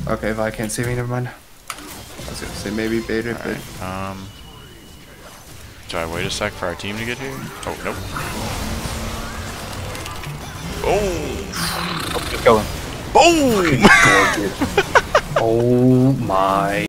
Okay, Vi can't see me, never mind. I was gonna say maybe beta, but... Alright, do I wait a sec for our team to get here? Oh, nope. Oh! Oh, just going. Boom! Oh my...